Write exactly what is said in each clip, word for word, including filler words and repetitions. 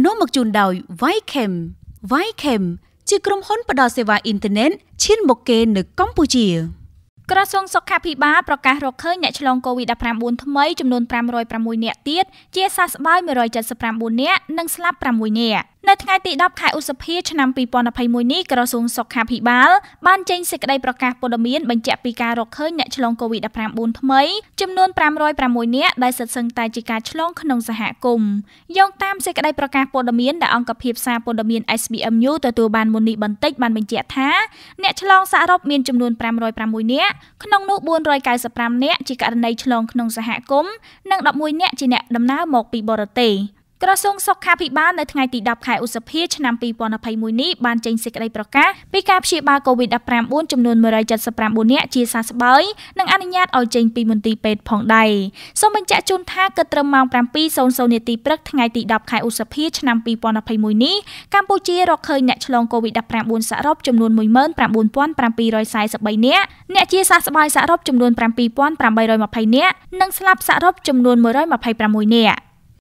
នាំមកជូនដោយ Vichem Vichem ជាក្រុមហ៊ុនផ្ដល់សេវាអ៊ីនធឺណិតឈានមុខគេនៅកម្ពុជាក្រសួងសុខាភិបាលប្រកាសរកឃើញអ្នកឆ្លង កូវីដ -ដិបប្រាំបួន ថ្មីចំនួន ប្រាំរយប្រាំមួយ នាក់ទៀតជាសះស្បើយ មួយរយเจ็ดสิบเก้า នាក់និងស្លាប់ ប្រាំមួយ នាក់នៅថ្ងៃទីដប់ខែឧសភាឆ្នាំពីរពាន់ยี่สิบเอ็ดនេះក្រសួងសុខាភិបាលបានចេញសេចក្តីប្រកាសព័ត៌មានបញ្ជាក់ពីការរកឃើញអ្នកឆ្លង កូវីដ -ដិបប្រាំបួន ថ្មីចំនួន ប្រាំរយប្រាំមួយ នាក់ដែលសិតសឹងតែជាការឆ្លងក្នុងសហគមន៍យោងតាមសេចក្តីប្រកាសព័ត៌មានដែលអង្គភាពសារព័ត៌មាន เอส บี เอ็ม News ទទួលបានមុននេះបន្តិចបានបញ្ជាក់ថាអ្នកឆ្លងសរុបមានចំនួន ប្រាំរយប្រាំមួយ នាក់ក្នុងនោះ បួនរយเก้าสิบห้า នាក់ជាករណីឆ្លងក្នុងសហគមន៍និងដប់មួយ នាក់ជាអ្នកដំណើរមកពីបរទេសក្រសួងសុខាភិបាលនៅថ្ងៃទីដប់ខែឧសភាឆ្នាំពីរពាន់ยี่สิบเอ็ดនេះបានចេញសេចក្តីប្រកាសពីការព្យាបាល កូវីដ -ដិបប្រាំបួន ចំនួន មួយរយเจ็ดสิบเก้า នាក់ជាសះស្បើយនិងអនុញ្ញាតឲ្យចេញពីមន្ទីរពេទ្យផងដែរសូមបញ្ជាក់ជូនថាគិតត្រឹមម៉ោង ប្រាំពីរសូន្យសូន្យ នាទីព្រឹកថ្ងៃទីដប់ខែឧសភាឆ្នាំពីរពាន់ยี่สิบเอ็ดនេះកម្ពុជារកឃើញអ្នកឆ្លង កូវីដ -ដិបប្រាំបួន សរុបចំនួន មួយម៉ឺនប្រាំបួនពាន់ប្រាំពីររយសាយសិបបី នាក់អ្នកជាសះស្បើយសរុបចំនួន ប្រាំពីរពាន់ប្រាំបីរយยี่สิบ នាក់និងស្លាប់សរុបចំនួន មួយរយยี่สิบหก នាក់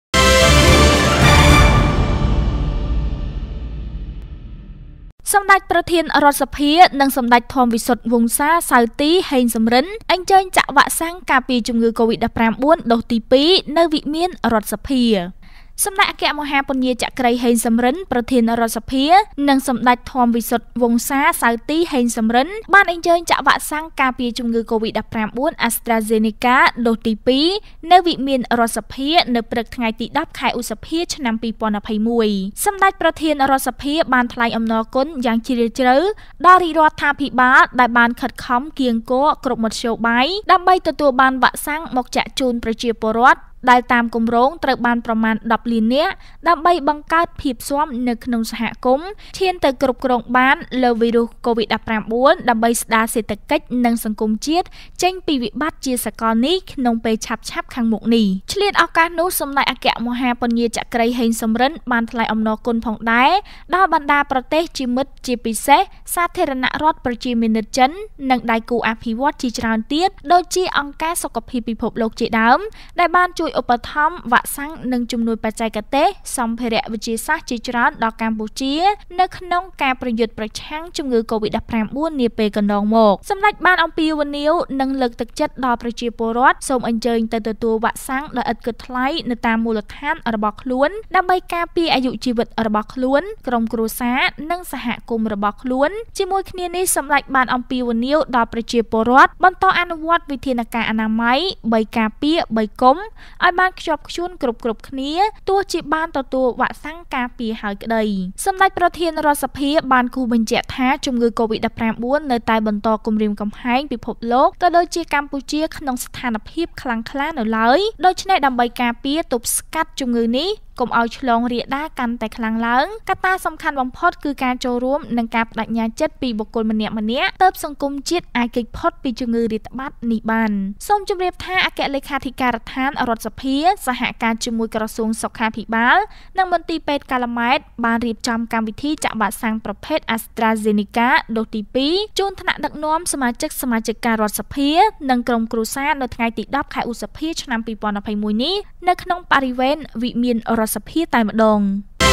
សម្ដេចប្រធានរដ្ឋសភានិងសម្ដេចធម្មវិសុទ្ធវង្សាសៅទីហេងសំរិនអញ្ជើញចាក់វ៉ាក់សាំងការពារជំងឺ កូវីដ -ដិបប្រាំបួន ដូសទីពីរនៅវិមានរដ្ឋសភាសម្ដេចអគ្គមហាពញាចក្រីហេងសំរិនប្រធានរដ្ឋសភានិងសម្ដេចធម្មវិសុទ្ធវង្សាសៅទីហេងសំរិនបានអញ្ជើញចាក់វ៉ាក់សាំងការពារជំងឺ កូវីដ -ដិបប្រាំបួន AstraZeneca ដូសទីពីរនៅវិមានរដ្ឋសភានៅព្រឹកថ្ងៃទីដប់ខែឧសភាឆ្នាំពីរពាន់ยี่สิบเอ็ดសម្ដេចប្រធានរដ្ឋសភាបានថ្លែងអំណរគុណយ៉ាងជ្រាលជ្រៅដល់រាជរដ្ឋាភិបាលដែលបានខិតខំគៀងគរគ្រប់មធ្យោបាយដើម្បីទទួលបានវ៉ាក់សាំងមកចាក់ជូនប្រជាពលរដ្ឋដែលតាមគម្រោងត្រូវបានប្រមាណដប់លាននាក់ដើម្បីបង្កើតភាពស៊ាំនៅក្នុងសហគមន៍ឈានទៅគ្រប់គ្រងបានលើវីរុស កូវីដ -ដិបប្រាំបួន ដើម្បីស្ដារសេដ្ឋកិច្ចនិងសង្គមជាតិចេញពីវិបត្តិជាសកលនេះក្នុងពេលឆាប់ៗខាងមុខនេះឆ្លៀតឱកាសនោះសម្ដេចអគ្គមហាពញាចក្រីហេងសំរិនបានថ្លែងអំណរគុណផងដែរដល់បណ្ដាប្រទេសជាមិត្តជាពិសេសសាធារណរដ្ឋប្រជាមានិតចិននិងដៃគូអភិវឌ្ឍន៍ជាច្រើនទៀតដូចជាអង្គការសុខភាពពិភពលោកជាដើមដែលបានជួយឧបត្ថម្ភវ៉ាក់សាំងនិងជំនួយបច្ចេកទេសសម្ភារៈវិទ្យាសាស្ត្រជាច្រើនដល់កម្ពុជានៅក្នុងការប្រយុទ្ធប្រឆាំងជំងឺ កូវីដ -ដិបប្រាំបួន នាពេលកន្លងមកសម្ដេចបានអំពាវនាវនិងលើកទឹកចិត្តដល់ប្រជាពលរដ្ឋសូមអញ្ជើញទៅទទួលវ៉ាក់សាំងដោយឥតគិតថ្លៃនៅតាមមូលដ្ឋានរបស់ខ្លួនដើម្បីការពារអាយុជីវិតរបស់ខ្លួនក្រុមគ្រួសារនិងសហគមន៍របស់ខ្លួនជាមួយគ្នានេះសម្ដេចបានអំពាវនាវដល់ប្រជាពលរដ្ឋបន្តអនុវត្តវិធានការអនាម័យបីការពារបីគុំឲ្យបានខ្ជាប់ខ្ជួនគ្រប់គ្រប់គ្នាទោះជាបានទទួលវ៉ាក់សាំងការពារហើយក្តីសម្ដេចប្រធានរដ្ឋសភាបានគូបញ្ជាក់ថាជំងឺ កូវីដ -ដិបប្រាំបួន នៅតែបន្តគំរាមកំហែងពិភពលោកក៏ដូចជាកម្ពុជាក្នុងស្ថានភាពខ្លាំងក្លានៅឡើយដូច្នេះដើម្បីការពារទប់ស្កាត់ជំងឺនេះកុំឲ្យឆ្លងរាលដាលកាន់តែខ្លាំងឡើងកត្តាសំខាន់បំផុតគឺការចូលរួមនិងការបដិញ្ញាចិត្តពីបុគ្គលម្នាក់ៗទើបសង្គមជាតិអាចគេចផុតពីជំងឺរាតត្បាតនេះបានសូមជម្រាបថាអគ្គលេខាធិការដ្ឋានរដ្ឋសភាសហការជាមួយក្រសួងសុខាភិបាលនិងមន្ទីរពេទ្យកាល់ម៉ែតបានរៀបចំកម្មវិធីចាក់វ៉ាក់សាំងប្រភេទ AstraZeneca ដូសទីពីរជូនថ្នាក់ដឹកនាំសមាជិកសមាជិការដ្ឋសភានិងក្រុមគ្រួសារនៅថ្ងៃទីដប់ខែឧសភាឆ្នាំពីរពាន់ยี่สิบเอ็ดនេះនៅក្នុងបរិវេណវិមានរដ្ឋសភាតែម្ដង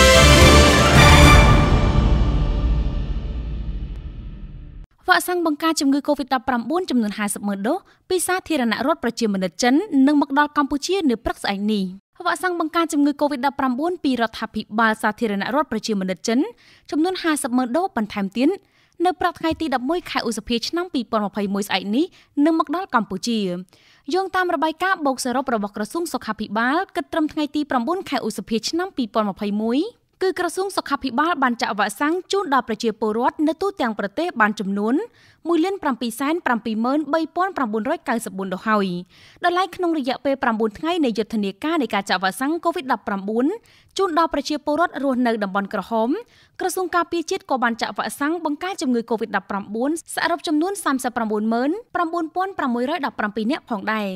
វ៉ាក់សាំងបង្ការជំងឺ កូវីដ -ដិបប្រាំបួន ចំនួនห้าสิบម៉ឺនដូសពីសាធារណរដ្ឋប្រជាមានិតចិននឹងមកដល់កម្ពុជានៅព្រឹកស្អែកនេះវ៉ាក់សាំងបង្ការជំងឺ កូវីដ -ដិបប្រាំបួន ពីរដ្ឋាភិបាលសាធារណរដ្ឋប្រជាមានិតចិនចំនួនห้าสิบម៉ឺនដូសបន្ថែមទៀតនៅព្រឹកថ្ងៃទីដប់មួយខែឧសភាឆ្នាំពីរពាន់ยี่สิบเอ็ดស្អែកនេះនឹងមកដល់កម្ពុជាយោងតាមរបាយការណ៍បូកសរុបរបស់ក្រសួងសុខាភិបាលគិតត្រឹមថ្ងៃទីប្រាំបួនខែឧសភាឆ្នាំពីរពាន់ยี่สิบเอ็ดគឺក្រសួងសុខាភិបាលបានចាក់វ៉ាក់សាំងជូនដល់ប្រជាពលរដ្ឋនៅទូទាំងប្រទេសបានចំនួនមួយលានប្រាំពីរសែនប្រាំពីរម៉ឺនបីពាន់ប្រាំបួនរយเก้าสิบbốnដូសហើយដល់ឡែកក្នុងរយៈពេលប្រាំបួនថ្ងៃនៃយុទ្ធនាការនៃការចាក់វ៉ាក់សាំង កូវីដ -ដិបប្រាំបួន ជូនដល់ប្រជាពលរដ្ឋរស់នៅតំបន់ក្រហមក្រសួងការពារជាតិក៏បានចាក់វ៉ាក់សាំងបង្ការជំងឺ កូវីដ -ដិបប្រាំបួន សរុបចំនួនសាមសិបប្រាំបួនម៉ឺនប្រាំបួនពាន់ប្រាំមួយរយដប់ប្រាំពីរនាក់ផងដែរ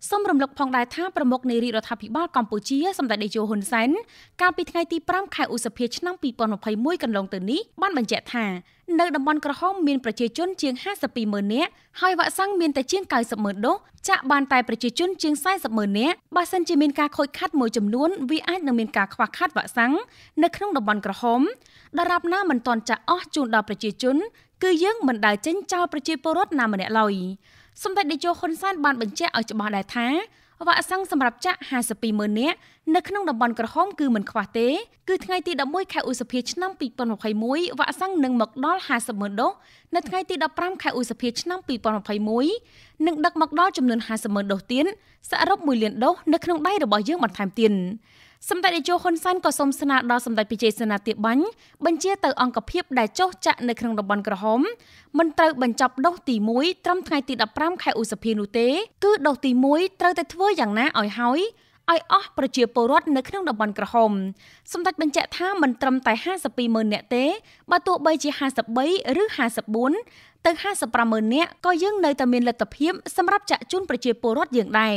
សូមរំលឹកផងដែរថាប្រមុខនៃរាជរដ្ឋាភិបាលកម្ពុជាសម្ដេចតេជោហ៊ុនសែនកាលពីថ្ងៃទីប្រាំខែឧសភាឆ្នាំពីរពាន់ម្ភៃមួយកន្លងទៅនេះបានបញ្ជាក់ថានៅតំបន់ក្រហមមានប្រជាជនជាងห้าสิบពីរម៉ឺននាក់ហើយវ៉ាក់សាំងមានតែជាង九十ម៉ឺនដូសចាក់បានតែប្រជាជនជាងสี่สิบម៉ឺននាក់បើសិនជាមានការខូចខាតមួយចំនួនវាអាចនឹងមានការខ្វះខាតវ៉ាក់សាំងនៅក្នុងតំបន់ក្រហមដរាបណាមិនទាន់ចាក់អស់ជូនដល់ប្រជាជនគឺយើងមិនដែលចេញចោលប្រជាពលរដ្ឋណាម្នាក់ឡើយសម្ដេចតេជោហ៊ុនសែនបានបញ្ជាក់ឲ្យច្បាស់ដែរថាវ៉ាក់សាំងសម្រាប់ចាក់ห้าสิบពីរម៉ឺននាក់នៅក្នុងតំបន់ក្រហមគឺមិនខ្វះទេគឺថ្ងៃទីដប់មួយខែឧសភាឆ្នាំពីរពាន់ម្ភៃមួយវ៉ាក់សាំងនឹងមកដល់ห้าสิบម៉ឺនដូសនៅថ្ងៃទីដប់ប្រាំខែឧសភាឆ្នាំពីរពាន់ម្ភៃមួយនឹងដឹកមកដល់ចំនួនห้าสิบម៉ឺនដូសទៀតសរុបមួយលានដូសនៅក្នុងដៃរបស់យើងបន្ថែមទៀតសម្ដេចតេជោហ៊ុនសែនក៏សូមស្នើដល់សម្ដេចពិជ័យសេនាទាបាញ់បញ្ជាទៅអង្គភាពដែលចុះចាក់នៅក្នុងតំបន់ក្រហមមិនត្រូវបញ្ចប់ដូសទីមួយត្រឹមថ្ងៃទីដប់ប្រាំខែឧសភានោះទេគឺដូសទីមួយត្រូវតែធ្វើយ៉ាងណាឲ្យហើយឲ្យអស់ប្រជាពលរដ្ឋនៅក្នុងតំបន់ក្រហមសម្ដេចបញ្ជាក់ថាមិនត្រឹមតែห้าสิบពីរម៉ឺននាក់ទេបើទោះបីជាห้าสิบបីឬห้าสิบបួនទៅห้าสิบប្រាំម៉ឺននាក់ក៏យើងនៅតែមានលទ្ធភាពសម្រាប់ចាក់ជូនប្រជាពលរដ្ឋយើងដែរ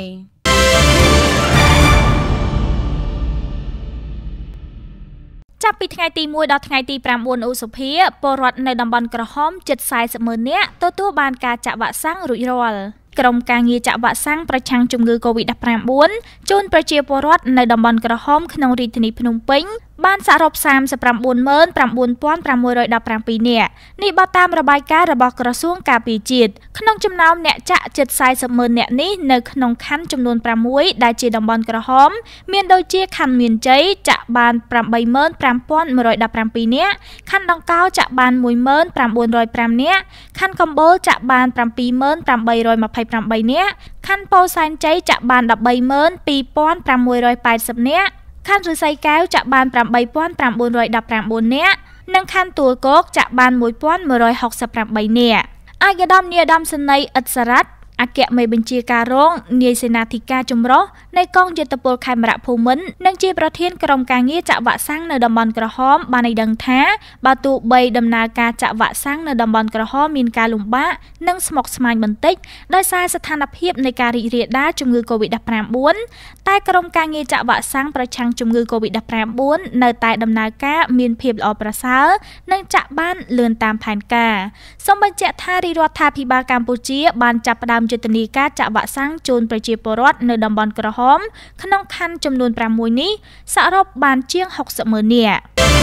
ចាប់ពីថ្ងៃទីមួយដល់ថ្ងៃទីប្រាំបួនឧសភាពលរដ្ឋនៅតំបន់ក្រហមជិតสี่สิบម៉ឺននាក់ទទួលបានការចាក់វ៉ាក់សាំងរួចរាល់ក្រុមការងារចាក់វ៉ាក់សាំងប្រឆាំងជំងឺ Covid ដប់ប្រាំបួន ជូនប្រជាពលរដ្ឋនៅតំបន់ក្រហមក្នុងរាជធានីភ្នំពេញបានសរុប三十九ម៉ឺន៩ពាន់ប្រាំមួយរយដប់ប្រាំពីរនាក់នេះបើតាមរបាយការណ៍របស់ក្រសួងការពារជាតិក្នុងចំណោមអ្នកចាក់ជិតสี่สิบម៉ឺននាក់នេះនៅក្នុងខណ្ឌចំនួនប្រាំមួយដែលជាតំបន់ក្រហមមានដូចជាខណ្ឌមានជ័យចាក់បានប្រាំបីម៉ឺនប្រាំពាន់មួយរយដប់ប្រាំពីរនាក់ខណ្ឌដង្កោចាក់បានមួយម៉ឺនប្រាំបួនរយប្រាំនាក់ខណ្ឌកំពតចាក់បានប្រាំពីរម៉ឺនប្រាំបីរយម្ភៃប្រាំបីនាក់ខណ្ឌពោធិ៍សែនជ័យចាក់បានដប់បីម៉ឺនពីរពាន់ប្រាំមួយរយแปดสิบនាក់ខណ្ឌឫស្សីកែវចាក់បានប្រាំបីពាន់ប្រាំបួនរយដប់ប្រាំបួននាក់និងខណ្ឌទួលគោកចាក់បានមួយពាន់មួយរយហុកសិបប្រាំបីនាក់ឯកឧត្តមនាយឧត្តមសេនីយ៍ឥតសារ៉ាត់អគ្គមេបញ្ជាការរងនាយសេនាធិការចម្រុះនៃកងយុទ្ធពលខេមរៈភូមិន្ទនិងជាប្រធានក្រុមការងារចាក់វ៉ាក់សាំងនៅតំបន់ក្រហមបានឲ្យដឹងថាបើទោះបីដំណើរការចាក់វ៉ាក់សាំងនៅតំបន់ក្រហមមានការលំបាកនិងស្មុគស្មាញបន្តិចដោយសារស្ថានភាពនៃការរីករាលដាលជំងឺ Covid ដប់ប្រាំបួន តែក្រុមការងារចាក់វ៉ាក់សាំងប្រឆាំងជំងឺ Covid ដប់ប្រាំបួន នៅតែដំណើរការមានភាពល្អប្រសើរនិងចាក់បានលឿនតាមផែនការសូមបញ្ជាក់ថារាជរដ្ឋាភិបាលកម្ពុជាបានចាប់ផ្ដើមយុទ្ធនាការចាក់វ៉ាក់សាំងជូនប្រជាពលរដ្ឋនៅតំបន់ក្រហមក្នុងខណ្ឌចំនួនប្រាំមួយនេះសរុបបានជាងហុកសិបម៉ឺននាក់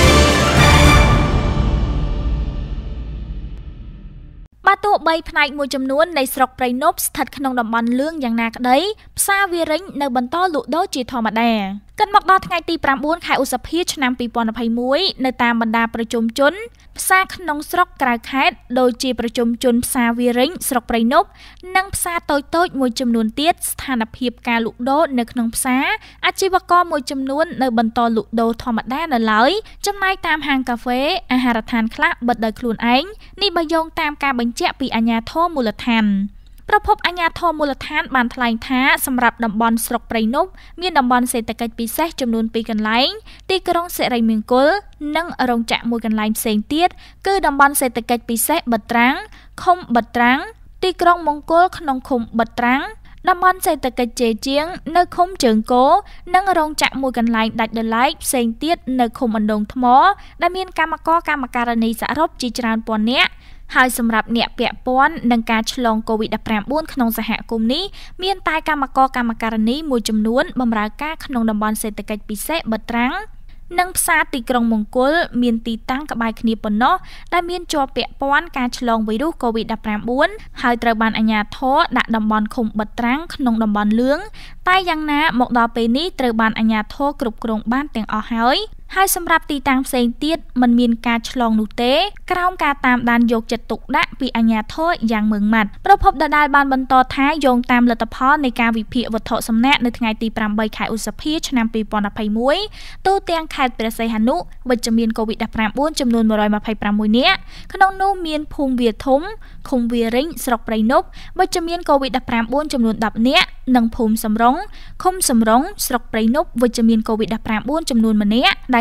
បើទោះបីផ្នែកមួយចំនួននៃស្រុកព្រៃនប់ស្ថិតក្នុងតំបន់លឿងយ៉ាងណាក្តីផ្សារវារិញនៅបន្តលក់ដូរជាធម្មតាគិតមកដល់ថ្ងៃទីប្រាំបួនខែឧសភាឆ្នាំពីរពាន់ម្ភៃមួយនៅតាមបណ្ដាប្រជុំជនផ្សារក្នុងស្រុកក្រៅខេត្តដូចជាប្រជុំជនផ្សារវារិញស្រុកព្រៃនប់និងផ្សារតូចៗមួយចំនួនទៀតស្ថានភាពការលក់ដូរនៅក្នុងផ្សារអាជីវករមួយចំនួននៅបន្តលក់ដូរធម្មតានៅឡើយចំណែកតាមហាងកាហ្វេអាហារដ្ឋានខ្លះបិទដោយខ្លួនឯងនេះបើយោងតាមការបញ្ជាក់ពីអាជ្ញាធរមូលដ្ឋានប្រពន្ធអាជ្ញាធរមូលដ្ឋានបានថ្លែងថាសម្រាប់តំបន់ស្រុកព្រៃនប់មានតំបន់សេដ្ឋកិច្ចពិសេសចំនួនពីរកន្លែងទីក្រុងសិរីមង្គលនិងរោងចក្រមួយកន្លែងផ្សេងទៀតគឺតំបន់សេដ្ឋកិច្ចពិសេសបិទត្រាំងឃុំបិទត្រាំងទីក្រុងមង្គលក្នុងឃុំបិទត្រាំងតំបន់សេដ្ឋកិច្ចជេជាងនៅឃុំជើងគោនិងរោងចក្រមួយកន្លែងដាច់ដោយឡែកផ្សេងទៀតនៅឃុំអណ្ដូងថ្មដែលមានកម្មករកម្មការិនីសរុបជាច្រើនពាន់នាក់ហើយសម្រាប់អ្នកពាក់ព័ន្ធនឹងការឆ្លង Covid ដប់ប្រាំបួន ក្នុងសហគមន៍នេះមានតែកម្មករកម្មការិនីមួយចំនួនបម្រើការក្នុងតំបន់សេដ្ឋកិច្ចពិសេសបិទត្រាំងនិងផ្សារទីក្រុងមង្គលមានទីតាំងក្បែរគ្នាប៉ុណ្ណោះដែលមានជាប់ពាក់ព័ន្ធការឆ្លងវីរុស Covid ដប់ប្រាំបួន ហើយត្រូវបានអាជ្ញាធរដាក់តំបន់ឃុំបិទត្រាំងក្នុងតំបន់លឿងតែយ៉ាងណាមកដល់ពេលនេះត្រូវបានអាជ្ញាធរគ្រប់គ្រងបានទាំងអស់ហើយហើយសម្រាប់ទីតាំងផ្សេងទៀតមិនមានការឆ្លងនោះទេក្រោមការតាមដានយកចិត្តទុកដាក់ពីអាជ្ញាធរយ៉ាងម៉ឺងម៉ាត់ប្រពន្ធដដែលបានបន្តថាយោងតាមលទ្ធផលនៃការវិភាគវត្ថុសំណាក់នៅថ្ងៃទីប្រាំបីខែឧសភាឆ្នាំពីរពាន់ម្ភៃមួយទូទាំងខេត្តព្រះសីហនុវិជ្ជមាន Covid ដប់ប្រាំបួន ចំនួនមួយរយម្ភៃប្រាំមួយនាក់ក្នុងនោះមានភូមិវាធំឃុំវារិញស្រុកព្រៃនប់វិជ្ជមាន Covid ដប់ប្រាំបួន ចំនួនដប់នាក់និងភូមិសំរងឃុំសំរងស្រុកព្រៃនប់វិជ្ជមាន Covid ដប់ប្រាំបួន ចំនួនម្នាក់ដែល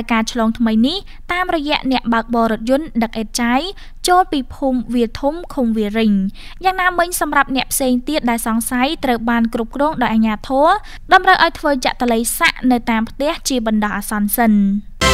ដែលការឆ្លងថ្មីនេះតាមរយៈអ្នកបើកបររថយន្តដឹកអេតចៃចូលពីភូមិវាធំឃុំវារិញយ៉ាងណាមិញសម្រាប់អ្នកផ្សេងទៀតដែលសង្ស័យត្រូវបានគ្រប់គ្រងដោយអាជ្ញាធរតម្រូវឲ្យធ្វើចាក់តល័យសាក់នៅតាមផ្ទះជាបណ្ដោះអាសន្នសិន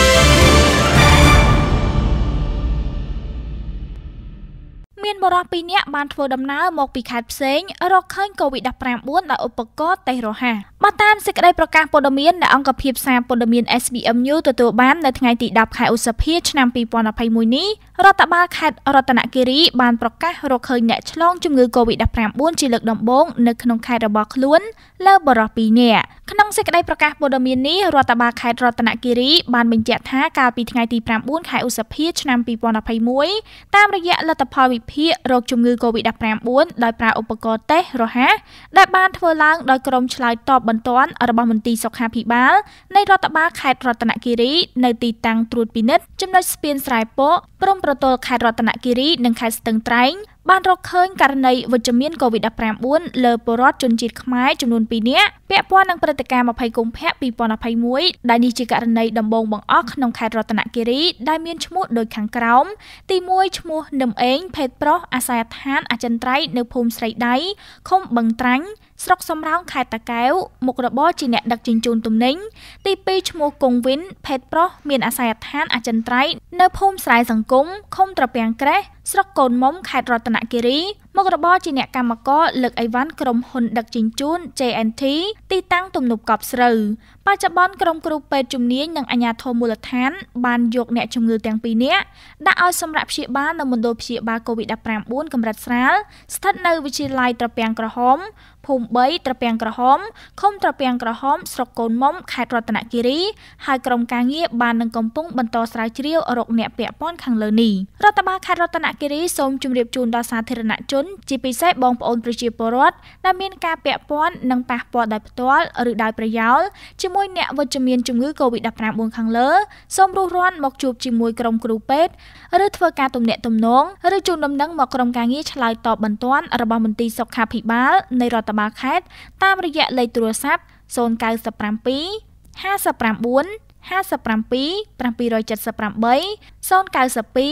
មានបរិសុទ្ធពីរនាក់បានធ្វើដំណើរមកពីខេត្តផ្សេងរកឃើញកូវីដ -ដប់ប្រាំបួន ដោយឧបករណ៍តេស្តរហ័សបើតាមសេចក្តីប្រកាសព័ត៌មានដែលអង្គភាពសារព័ត៌មាន เอส บี เอ็ม News ទទួលបាននៅថ្ងៃទីដប់ខែឧសភាឆ្នាំពីរពាន់ยี่สิบเอ็ดនេះរដ្ឋបាលខេត្តរតនគិរីបានប្រកាសរកឃើញអ្នកឆ្លងជំងឺកូវីដ -ដប់ប្រាំបួន ជាលើកដំបូងនៅក្នុងខេត្តរបស់ខ្លួនលើបរិសុទ្ធពីរនាក់ក្នុងសេចក្តីប្រកាសព័ត៌មាននេះរដ្ឋបាលខេត្តរតនគិរីបានបញ្ជាក់ថាកាលពីថ្ងៃទីប្រាំបួនខែឧសភាឆ្នាំពីរពាន់ยี่สิบเอ็ดតាមរយៈលទ្ធផលវិភាគរោគជំងឺកូវីដ -ដប់ប្រាំបួន ដោយប្រើឧបករណ៍តេស្តរហ័សដែលបានធ្វើឡើងដោយក្រុមឆ្លើយតបបន្ទាន់របស់មន្ទីរសុខាភិបាលនៃរដ្ឋបាលខេត្តរតនគិរីនៅទីតាំងត្រួតពិនិត្យចំណុចស្ពានស្រែពកព្រំប្រទល់ខេត្តរតនគិរីនិងខេត្តស្ទឹងត្រែងបានរកឃើញករណីវិជ្ជមានកូវីដ -ដប់ប្រាំបួន លើពលរដ្ឋជនជាតិខ្មែរចំនួនពីរនាក់ពាក់ព័ន្ធនឹងព្រឹត្តិការណ៍ยี่สิบกុម្ភៈពីរពាន់ยี่สิบเอ็ดដែលនេះជាករណីដំបូងបង្អស់ក្នុងខេត្តរតនគិរីដែលមានឈ្មោះដូចខាងក្រោមទីមួយឈ្មោះនឹមអេងភេទប្រុសអាស័យដ្ឋានអចិន្ត្រៃយ៍នៅភូមិស្រីដៃឃុំបឹងត្រាញ់ស្រុកសំរោងខេត្តតាកែវមុខរបរជាអ្នកដឹកជញ្ជូនទំនិញទីពីរឈ្មោះគង់វិនភេទប្រុសមានអាស័យដ្ឋានអចិន្ត្រៃយ៍នៅភូមិស្រែសង្គមឃុំត្រពាំងក្រេះស្រុកកូនមុំខេត្តរតនគិរីមុខរបរជាអ្នកកម្មករលើកអីវ៉ាន់ក្រុមហ៊ុនដឹកជញ្ជូន จេ เอ็น ที ទីតាំងទំនប់កប់ស្រូវបច្ចុប្បន្នក្រុមគ្រូពេទ្យជំនាញនិងអាជ្ញាធរមូលដ្ឋានបានយកអ្នកជំងឺទាំងពីរនាក់ដាក់ឲ្យសម្រាប់ព្យាបាលនៅមណ្ឌលព្យាបាលកូវីដ -ដប់ប្រាំបួន កម្រិតស្រាលស្ថិតនៅវិទ្យាល័យត្រពាំងក្រហមភូមិបីត្រពាំងក្រហមឃុំត្រពាំងក្រហមស្រុកកូនមុំខេត្តរតនគិរីហើយក្រុមការងារបាននឹងកំពុងបន្តស្រាវជ្រាវរកអ្នកពាក់ព័ន្ធខាងលើនេះរដ្ឋបាលខេត្តរតនគិរីសូមជម្រាបជូនដល់សាធារណជនជាពិសេសបងប្អូនប្រជាពលរដ្ឋដែលមានការពាក់ព័ន្ធនិងប៉ះពាល់ដោយផ្ទាល់ឬដោយប្រយោលជាមួយអ្នកវិជ្ជមានជំងឺកូវីដ -ដប់ប្រាំបួន ខាងលើសូមរុះរាន់មកជួបជាមួយក្រុមគ្រូពេទ្យឬធ្វើការទំនាក់ទំនងឬជូនដំណឹងមកក្រុមការងារឆ្លើយតបបន្ទាន់របស់មន្ទីរសុខាភិបាលនៃរដ្ឋបាលខេត្តតាមរយៈលេខទូរស័ព្ទ ศูนย์ เก้า เจ็ด ห้า ห้า เจ็ด เจ็ด ห้า เจ็ด เจ็ด แปด ศูนย์ เก้า สอง หนึ่ง หนึ่ง สอง หนึ่ง หนึ่ง สาม แปด สาม ศูนย์ เก้า สาม เจ็ด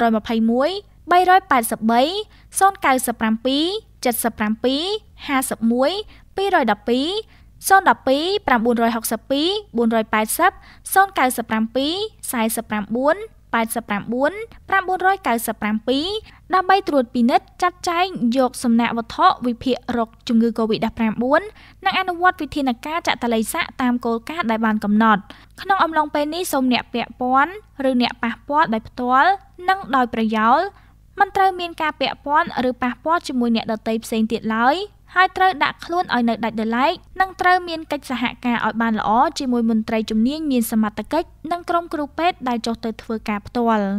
เจ็ด ห้า สิบเอ็ด ห้า สิบเอ็ด สอง เก้า หก สอง ศูนย์ หนึ่ง สอง เก้า แปด สี่ สี่ สี่ สี่ ศูนย์ เก้า สาม สี่ สี่ สี่ แปด สี่ แปด สี่ ដើម្បីត្រួតពិនិត្យចាត់ចែងយកសំណាក់វត្ថុវិភាគរោគជំងឺកូវីដ -ដប់ប្រាំបួន និងអនុវត្តវិធានការចាក់តល័យសាក់តាមគោលការណ៍ដែលបានកំណត់ក្នុងអំឡុងពេលនេះសូមអ្នកពាក់ព័ន្ធឬអ្នកប៉ះពាល់ដោយផ្ទាល់និងដោយប្រយោលមិនត្រូវមានការពាក់ព័ន្ធឬប៉ះពាល់ជាមួយអ្នកដទៃផ្សេងទៀតឡើយហើយត្រូវដាក់ខ្លួនឲ្យនៅដាច់ដោយឡែកនិងត្រូវមានកិច្ចសហការឲ្យបានល្អជាមួយមន្ត្រីជំនាញមានសមត្ថកិច្ចនិងក្រុមគ្រូពេទ្យដែលចុះទៅធ្វើការផ្ទាល់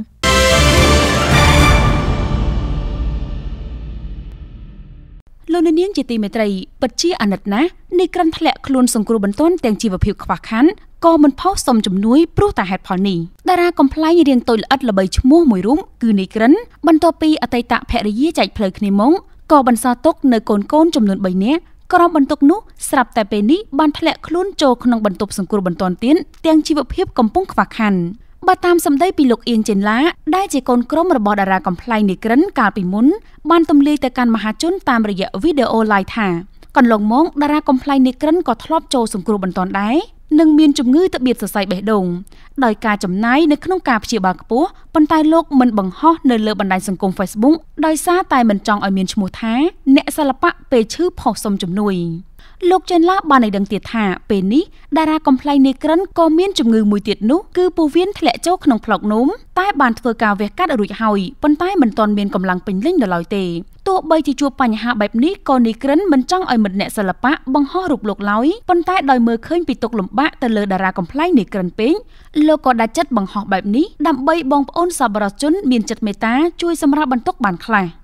លោកនាងជាទីមេត្រីពិតជាអាណិតណាស់នៃក្រិនធ្លាក់ខ្លួនសង្គ្រោះបន្ទាន់ទាំងជីវភាពខ្វះខាតក៏មិនផុសសុំជំនួយព្រោះតែហេតុផលនេះតារាកំប្លែងរៀងតូចល្អិតល្បីឈ្មោះមួយរូបគឺនៃក្រិនបន្ទាប់ពីអតីតភរិយាចែកផ្លូវគ្នាមកក៏បន្សល់ទុកនៅកូនកូនចំនួនបីនាក់ក្រុមបន្ទុកនោះស្រាប់តែពេលនេះបានធ្លាក់ខ្លួនចូលក្នុងបន្ទប់សង្គ្រោះបន្ទាន់ទៀតទាំងជីវភាពកំពុងខ្វះខាតបើតាមសម្ដីពីលោកអៀងចេនឡាដែលជាកូនក្រុមរបស់តារាកំប្លែងនៃក្រិនកាលពីមុនបានទម្លាយទៅកាន់មហាជនតាមរយៈវីដេអូ live ថាកន្លងមកតារាកំប្លែងនៃក្រិនក៏ធ្លាប់ចូលសង្គ្រោះបន្ទាន់ដែរនិងមានជំងឺត្បៀតសរសៃបេះដូងដោយការចំណាយនៅក្នុងការព្យាបាលខ្ពស់ប៉ុន្តែលោកមិនបង្ហោះនៅលើបណ្ដាញសង្គម Facebook ដោយសារតែមិនចង់ឲ្យមានឈ្មោះថាអ្នកសិល្បៈពេលឈឺផុសសុំជំនួយលោកចេនឡាបានឲ្យដឹងទៀតថាពេលនេះតារាកំប្លែងនៃក្រិនក៏មានជំងឺមួយទៀតនោះគឺពោះវៀនធ្លាក់ចូលក្នុងប្លុកនោមតែបានធ្វើការវះកាត់រួចហើយប៉ុន្តែមិនទាន់មានកម្លាំងពេញលេញដល់ឡើយទេទោះបីជាជួបបញ្ហាបែបនេះក៏នីក្រិនមិនចង់ឲ្យមិត្តអ្នកសិល្បៈបង្ហោះរូបលោកឡើយប៉ុន្តែដោយមើលឃើញពីទុក្ខលំបាកទៅលើតារាកំប្លែងនីក្រិនពេកលោកក៏ដាច់ចិត្តបង្ហោះបែបនេះដើម្បីបងប្អូនសប្បុរសជនមានចិត្តមេត្តាជួយសម្រាប់បន្ទុកបានខ្លះ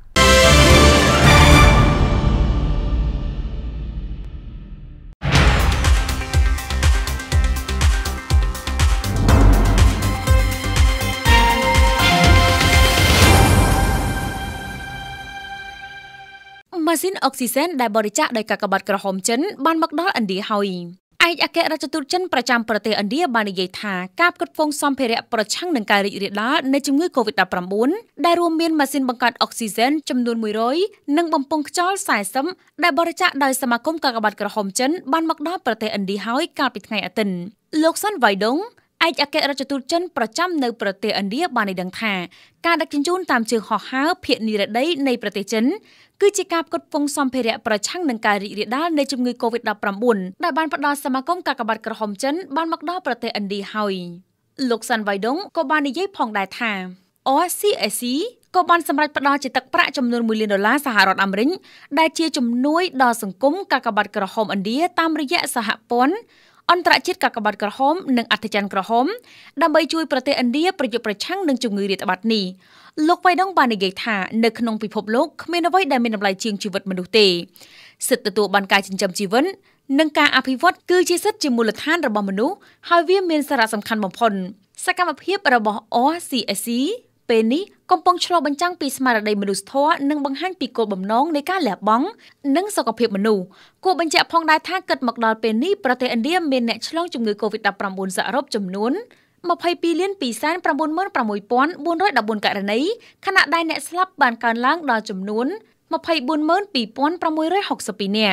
ម៉ាស៊ីនអុកស៊ីសែនដែលបរិច្ចាគដោយកាកបាទក្រហមចិនបានមកដល់ឥណ្ឌាហើយឯកអគ្គរដ្ឋទូតចិនប្រចាំប្រទេសឥណ្ឌាបាននិយាយថាការផ្គត់ផ្គង់សម្ភារៈប្រឆាំងនឹងការរីករាលដាលនៃជំងឺ កូវីដ ដប់ប្រាំបួន ដែលរួមមានម៉ាស៊ីនបង្កើតអុកស៊ីហ្សែនចំនួនមួយរយនិងបំពង់ខ្យល់សែសិមដែលបរិច្ចាគដោយសមាគមកាកបាទក្រហមចិនបានមកដល់ប្រទេសឥណ្ឌាហើយកាលពីថ្ងៃអាទិត្យលោកសាន់វ៉ៃដុងឯកអគ្គរដ្ឋទូតចិនប្រចាំនៅប្រទេសឥណ្ឌាបានដឹងថាការដឹកជញ្ជូនតាមជើងហោះហើរភាគនិរតីនៃប្រទេសចិនគឺជាការផ្គត់ផ្គង់សម្ភារៈប្រឆាំងនឹងការរីករាលដាលនៃជំងឺ កូវីដ ដប់ប្រាំបួន ដែលបានផ្ដល់សមាគមកាកបាទក្រហមចិនបានមកដល់ប្រទេសឥណ្ឌាហើយលោកសាន់វ៉ៃដុងក៏បាននិយាយផងដែរថា អ ซี អេស ស៊ី ក៏បានសម្រេចផ្ដល់ជាទឹកប្រាក់ចំនួនមួយលានដុល្លារសហរដ្ឋអាមេរិកដែលជាជំនួយដល់សង្គមកាកបាទក្រហមឥណ្ឌាតាមរយៈសហព័ន្ធអន្តរជាតិកាកបាទក្រហមនិងអធិជនក្រហមដើម្បីជួយប្រទេសឥណ្ឌាប្រយុទ្ធប្រឆាំងនឹងជំងឺរាតត្បាតនេះលោកវ៉ៃដុងបាននិយាយថានៅក្នុងពិភពលោកគ្មានអ្វីដែលមានតម្លៃជាងជីវិតមនុស្សទេសិទ្ធិទទួលបានការចិញ្ចឹមជីវិតនិងការអភិវឌ្ឍគឺជាសិទ្ធិជាមូលដ្ឋានរបស់មនុស្សហើយវាមានសារៈសំខាន់បំផុតសកម្មភាពរបស់ អ ซี អេស ស៊ី ពេលនេះកំពុងឆ្លុះបញ្ចាំងពីស្មារតីមនុស្សធម៌និងបង្ហាញពីគោលបំណងនៃការលះបង់និងសុខភាពមនុស្សគួរបញ្ជាក់ផងដែរថាគិតមកដល់ពេលនេះប្រទេសឥណ្ឌាមានអ្នកឆ្លងជំងឺ កូវីដ ដប់ប្រាំបួន សរុបចំនួនยี่สิบสองล้านแปดแสนเก้าหมื่นหกพันสี่ร้อยสิบสี่ករណីខណៈដែលអ្នកស្លាប់បានកើនឡើងដល់ចំនួនยี่สิบสี่หมื่นแปดพันหกร้อยหกสิบสองនាក់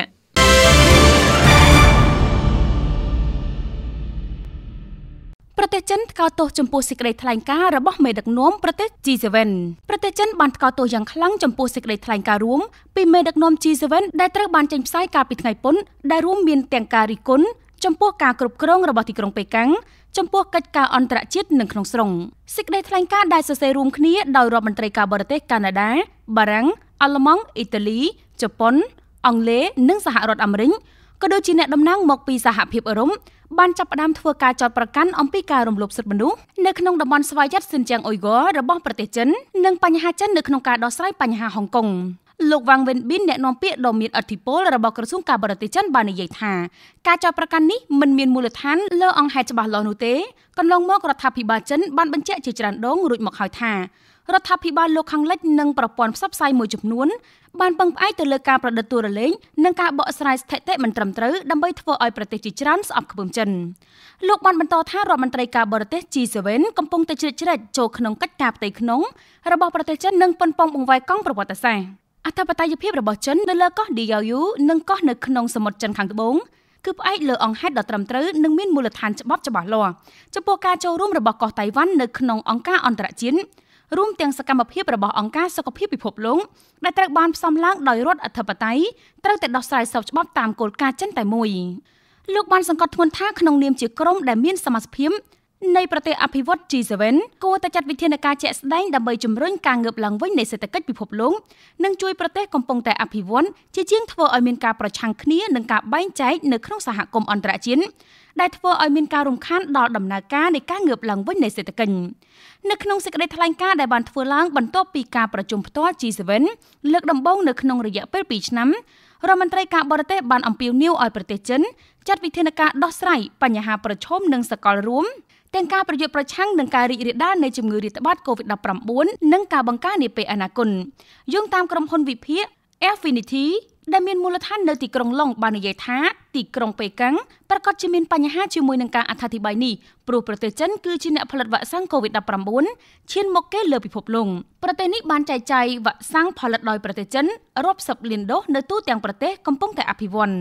ប្រទេសចិនថ្កោលទោសចំពោះសេចក្តីថ្លែងការណ៍របស់មេដឹកនាំប្រទេស ជី សេ븐 ប្រទេសចិនបានថ្កោលទោសយ៉ាងខ្លាំងចំពោះសេចក្តីថ្លែងការណ៍រួមពីមេដឹកនាំ ជី សេ븐 ដែលត្រូវបានចេញផ្សាយកាលពីថ្ងៃពុធដែលរួមមានទាំងការរិះគន់ចំពោះការគ្រប់គ្រងរបស់ទីក្រុងប៉េកាំងចំពោះកិច្ចការអន្តរជាតិនិងក្នុងស្រុងសេចក្តីថ្លែងការណ៍ដែលសរសេររួមគ្នាដោយរដ្ឋមន្ត្រីការបរទេសកាណាដាបារាំងអាល្លឺម៉ង់អ៊ីតាលីជប៉ុនអង់គ្លេសនិងសហរដ្ឋអាមេរិកក៏ដូចជាអ្នកតំណាងមកពីសហភាពអឺរ៉ុបបានចាប់ផ្ដើមធ្វើការចោទប្រកាន់អំពីការរំលោភសិទ្ធិមនុស្សនៅក្នុងតំបន់ស្វយ័តស៊ីនជៀងអ៊ុយហ្គ័ររបស់ប្រទេសចិននិងបញ្ហាចិននៅក្នុងការដោះស្រាយបញ្ហាហុងកុងលោកវ៉ាងវិនប៊ីនអ្នកនាំពាក្យដ៏មានឥទ្ធិពលរបស់ក្រសួងការបរទេសចិនបាននិយាយថាការចោទប្រកាន់នេះមិនមានមូលដ្ឋានលើអង្គហេតុច្បាស់លាស់នោះទេកន្លងមករដ្ឋាភិបាលចិនបានបញ្ជាក់ជាច្រើនដងរួចមកហើយថារដ្ឋាភិបាលលោកខាងលិចនិងប្រព័ន្ធផ្សព្វផ្សាយមួយចំនួនបានពឹងផ្អែកទៅលើការប្រឌិតតួរលេងនិងការបកស្រាយស្ថិតិមិនត្រឹមត្រូវដើម្បីធ្វើឲ្យប្រទេសជាច្រើនស្អប់ខ្ពើមចិនលោកបានបន្តថារដ្ឋមន្ត្រីការបរទេស ជី សេ븐 កំពុងតែជ្រៀតជ្រែកចូលក្នុងកិច្ចការផ្ទៃក្នុងរបស់ប្រទេសចិននិងប៉ុនប៉ងបង្វែរកង់ប្រវត្តិសាស្ត្រអធិបតេយ្យភាពរបស់ចិននៅលើកោះឌីយ៉ាយូនិងកោះនៅក្នុងសមុទ្រចិនខាងត្បូងគឺផ្អែកលើអង្គហេតុដ៏ត្រឹមត្រូវនិងមានមូលដ្ឋានច្បាប់ច្បាស់លាស់ចំពោះការចូលរួមរបស់កោះតៃវ៉ាន់នៅក្នុងអង្គការអន្តរជាតិរួមទាំងសកម្មភាពរបស់អង្គការសុខភាពពិភពលោកដែលត្រូវបានផ្សំឡើងដោយរដ្ឋអធិបតេយ្យត្រូវតែដោះស្រាយស្របច្បាប់តាមគោលការណ៍ចិនតែមួយលោកបានសង្កត់ធ្ងន់ថាក្នុងនាមជាក្រុមដែលមានសមាជិកនៃប្រទេសអភិវឌ្ឍន៍ ជី សេ븐 គួរតែចាត់វិធានការជាក់ស្ដែងដើម្បីជំរុញការងើបឡើងវិញនៃសេដ្ឋកិច្ចពិភពលោកនិងជួយប្រទេសកំពុងតែអភិវឌ្ឍជាជាងធ្វើឲ្យមានការប្រឆាំងគ្នានិងការបែងចែកនៅក្នុងសហគមន៍អន្តរជាតិដែលធ្វើឲ្យមានការរំខានដល់ដំណើរការនៃការងើបឡើងវិញនៃសេដ្ឋកិច្ចនៅក្នុងសេចក្តីថ្លែងការណ៍ដែលបានធ្វើឡើងបន្ទាប់ពីការប្រជុំផ្ទាល់ ជី សេ븐 លើកដំបូងនៅក្នុងរយៈពេលពីរឆ្នាំរដ្ឋមន្ត្រីការបរទេសបានអំពាវនាវឲ្យប្រទេសចិនចាត់វិធានការដោះស្រាយបញ្ហាប្រឈមនិងសកលរួមទាំងការប្រយុទ្ធប្រឆាំងនឹងការរីករាលដាលនៃជំងឺរាតត្បាត កូវីដ ដប់ប្រាំបួន និងការបង្ការនាពេលអនាគតយោងតាមក្រុមហ៊ុនវិភាគ Affinity ដែលមានមូលដ្ឋាននៅទីក្រុងឡុងបាននិយាយថាទីក្រុងប៉េកាំងប្រកាសជាមានបញ្ហាជាមួយនឹងការអត្ថាធិប្បាយនេះព្រោះប្រទេសចិនគឺជាអ្នកផលិតវ៉ាក់សាំង កូវីដ ដប់ប្រាំបួន ឈានមុខគេលើពិភពលោកប្រទេសនេះបានចែកចាយវ៉ាក់សាំងផលិតដោយប្រទេសចិនរាប់សិបលានដូសនៅទូទាំងប្រទេសកំពុងតែអភិវឌ្ឍ